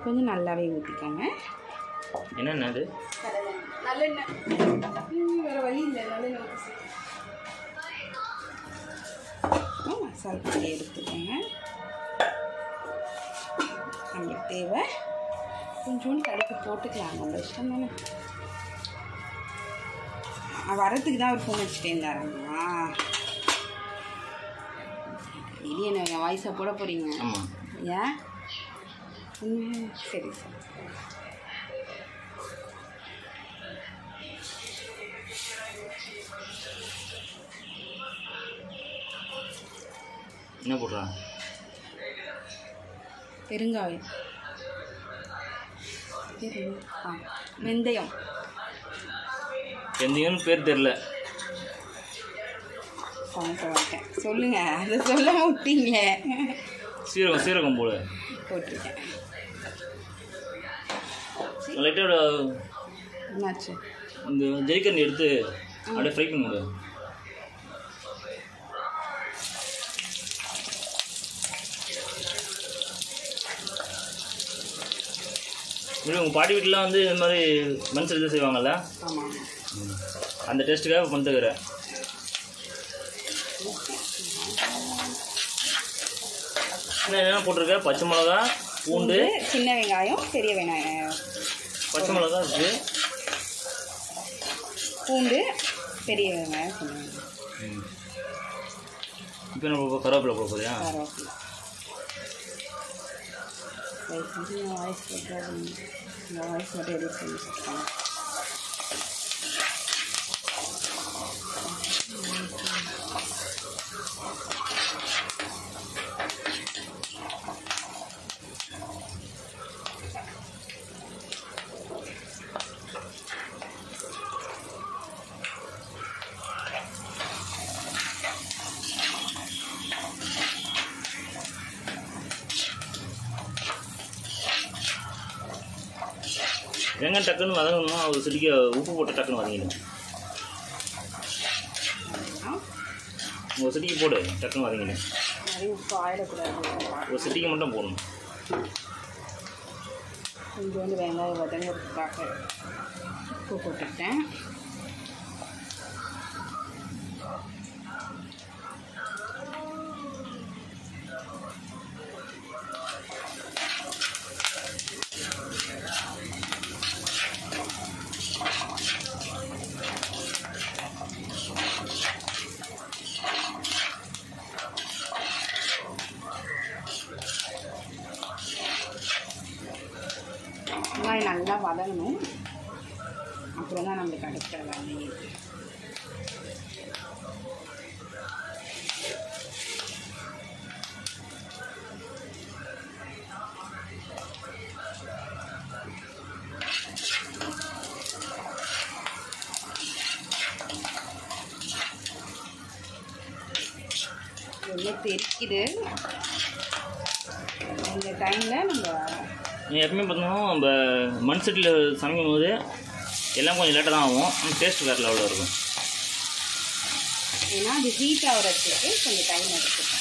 கொஞ்சம் நல்லாவே ஊற்றிக்கோங்க. என்னென்ன அது? நல்லெண்ணெய். வேறு வழி இல்லை, நல்லெண்ணெய் ஊற்றி மசாலா பொடி எடுத்துக்கோங்க. நம்மளுக்கு தேவை கொஞ்சோண்டு கடுகு போட்டுக்கலாம், நம்ம இஷ்டம் தானே. வரத்துக்கு தான் ஒரு ஃபோன் வச்சுட்டே இருந்தாருங்களா? இது என்ன என் வாய்ஸாக போட போகிறீங்க? ஏன்? சரி சரி. என்ன போடுறா? பெருங்காயம், வெந்தயம். வெந்தயம்னு பேர் தெரியல. சொல்லுங்க, அதை சொல்ல விட்டீங்களே. சீரகம், சீரகம் போடு. போட்டிருக்கேன். லைட்டோட என்னாச்சு? இந்த ஜெய்கண்ணி எடுத்து அப்படியே ஃப்ரை பண்ணி விடு. இல்லை உங்கள் பாட்டி வீட்டிலாம் வந்து இந்த மாதிரி மண் இது செய்வாங்கள்ல? ஆமாம். அந்த டேஸ்ட்டுக்காக பண்ணிட்டுக்கிறேன். என்ன போட்டிருக்க? பச்சை மிளகா, பூண்டு, சின்ன வெங்காயம், பெரிய வெங்காயம், பச்சை மிளகா இருக்குது, பூண்டு, பெரிய வெங்காயம், சின்ன வெங்காயம். இப்போ நம்ம கருவேப்பிலை போட போறியா? கருவேப்பிலை. வாய்ஸ் இந்த வாய்ஸ் மட்டும் எடிட் பண்ணி வச்சுருக்காங்க. வெங்காயம் டக்குன்னு வதங்கணும். ஒரு சிட்டிக்கு உப்பு போட்டு டக்குன்னு வதங்கிடும். ஒரு சிட்டிக்கு போடு, டக்குன்னு வதங்கிடும். உப்பு ஆயிடக்கூடாது, ஒரு சிட்டிக்கு மட்டும் போடணும். கொஞ்சோண்டு வெங்காயம் வதங்கிறதுக்காக உப்பு போட்டுக்கிட்டேன். வெங்காயம் நல்லா வதங்கணும், அப்புறம் தான் நம்மளுக்கு அடுத்த வேலையே. எல்லாம் தெரிக்குது. இந்த டைமில் நம்ம எப்பவுமே பார்த்தோம்னா நம்ம மண் சட்டியில் சமைக்கும் போது எல்லாம் கொஞ்சம் லேட்டாக தான் ஆகும், ஆனால் டேஸ்ட் வேறு லெவலில் இருக்கும். ஏன்னா அது ஹீட் ஆகிறதுக்கு கொஞ்சம் டைம் எடுத்துக்கும்.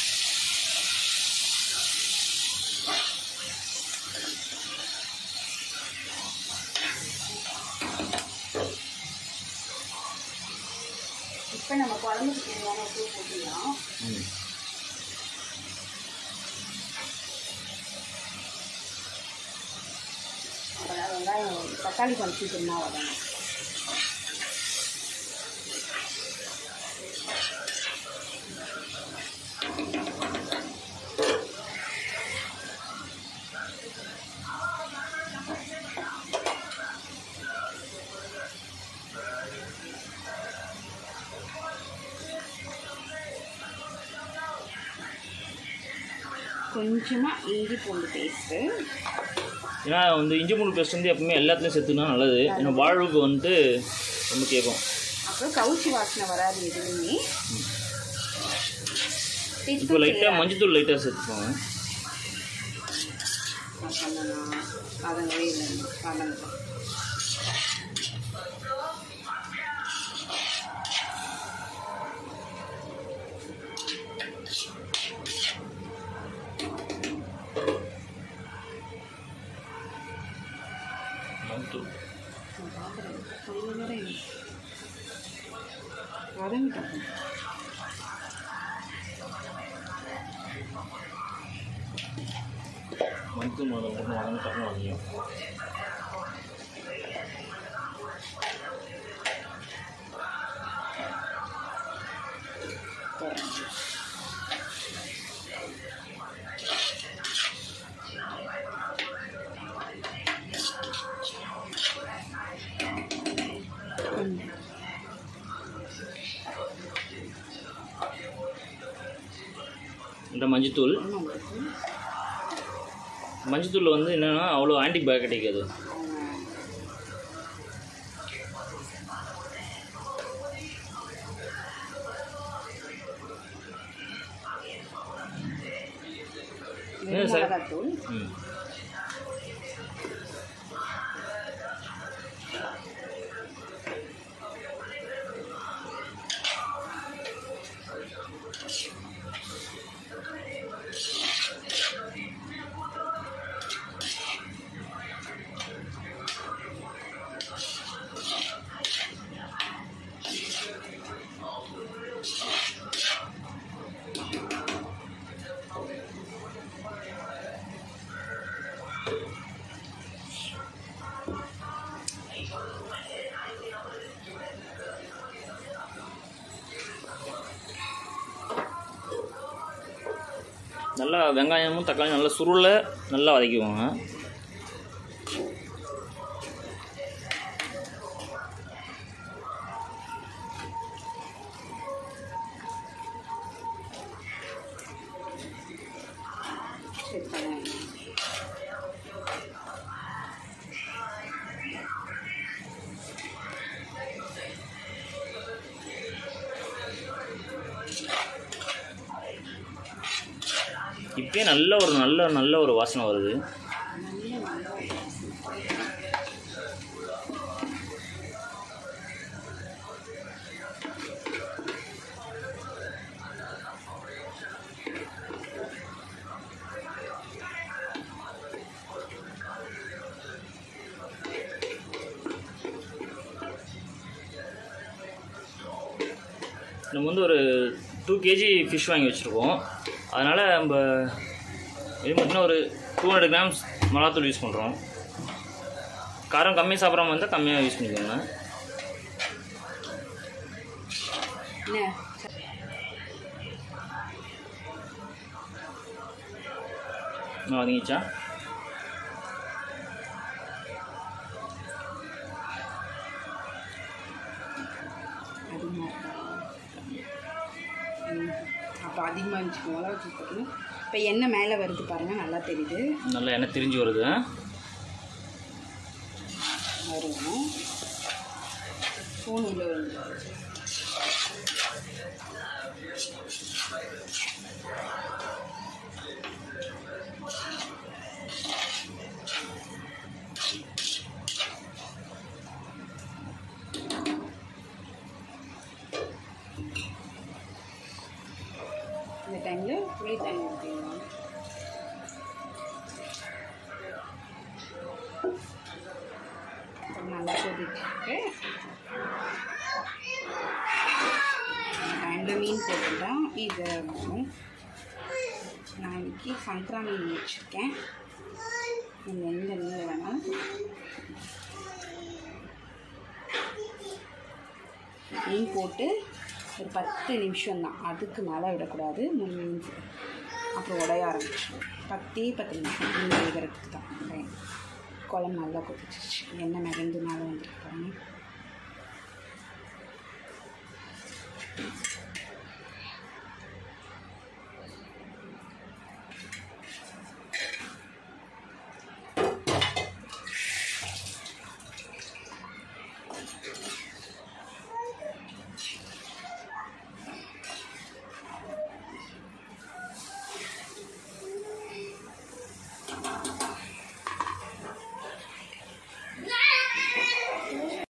இப்போ நம்ம குழம்புக்கு தேவையான உப்பு போட்டுக்கலாம். வெங்காயம் தக்காளி கொஞ்சம் சீக்கிரமாக வதங்கணும். கொஞ்சமாக இஞ்சி பூண்டு பேஸ்ட்டு. ஏன்னா வந்து இஞ்சி பூண்டு பேஸ்ட் வந்து எப்பவுமே எல்லாத்துலேயும் சேர்த்துனா நல்லது. ஏன்னா வாழ்வுக்கு வந்துட்டு ரொம்ப கேட்கும். அப்புறம் கவுச்சி வாசனை வராது எதுவுமே. இப்போ லைட்டாக மஞ்சத்தூள் லைட்டாக சேர்த்துக்கோங்க. அதங்கவே இல்லை, அதங்க தூள் வதங்கிட்டோம். மஞ்சள் முதல்ல போட்டு வதங்கிட்டோம் வதங்கியும் இந்த மஞ்சத்தூள் மஞ்சத்தூள் வந்து என்னென்னா அவ்வளோ ஆன்டிபயோட்டிக் அது. மிளகாத்தூள் நல்லா வெங்காயமும் தக்காளியும் நல்லா சுருள நல்லா வதக்கிக்குவாங்க. இப்பயே நல்ல ஒரு வாசனை வருது. நம்ம வந்து ஒரு 2 kg ஃபிஷ் வாங்கி வச்சுருக்கோம். அதனால் நம்ம இது பார்த்திங்கன்னா ஒரு 200 grams மிளகாத்தூள் யூஸ் பண்ணுறோம். காரம் கம்மியாக சாப்பிட்றாம இருந்தால் கம்மியாக யூஸ் பண்ணிக்கோங்க. வதங்கிச்சா? அப்போ அதிகமாக இருந்துச்சு மிளகா தூள். இப்போ எண்ணெய் மேலே வருது பாருங்கள், நல்லா தெரியுது. நல்லா எண்ணெய் திரிஞ்சு வருது. வரும் ஸ்பூன் உள்ள வருது. இந்த டைமில் புளி தண்ணி ஊற்றிடலாம். நல்லா கொதிச்சுட்டு டைமில் மீன் போட்டுதான் இது வரும். நான் இன்றைக்கி சங்கரா மீன் வச்சுருக்கேன். நீங்கள் எந்த மீன் வேணாலும் மீன் போட்டு ஒரு 10 நிமிஷம் தான், அதுக்கு மேலே விடக்கூடாது. 3 நிமிஷம் அப்புறம் உடைய ஆரம்பிச்சிடும். 10 நிமிஷம் மீன் வேகிறதுக்கு தான். குழம்பு நல்லா கொதிச்சிச்சு, எண்ணெய் மிதந்து மேலே வந்துருக்காங்க.